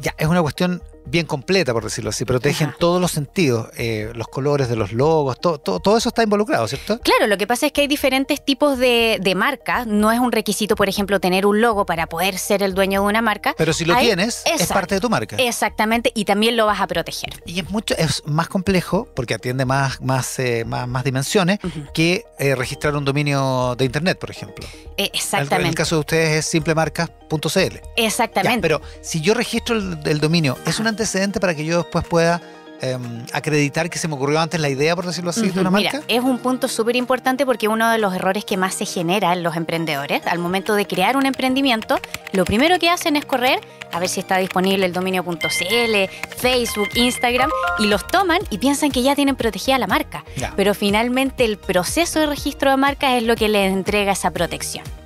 ya, es una cuestión bien completa, por decirlo así, protege en todos los sentidos, los colores de los logos, todo eso está involucrado, ¿cierto? Claro, lo que pasa es que hay diferentes tipos de marcas. No es un requisito, por ejemplo, tener un logo para poder ser el dueño de una marca. Pero si lo tienes, es parte de tu marca. Exactamente, y también lo vas a proteger. Y es más complejo, porque atiende más dimensiones, que registrar un dominio de internet, por ejemplo. Exactamente. En el caso de ustedes es simplemarcas.cl. Exactamente. Ya, pero si yo registro el dominio, ¿es un antecedente para que yo después pueda acreditar que se me ocurrió antes la idea, por decirlo así, de una marca? Mira, es un punto súper importante porque uno de los errores que más se genera en los emprendedores, al momento de crear un emprendimiento, lo primero que hacen es correr a ver si está disponible el dominio.cl, Facebook, Instagram, y los toman y piensan que ya tienen protegida la marca. Ya. Pero finalmente el proceso de registro de marca es lo que les entrega esa protección.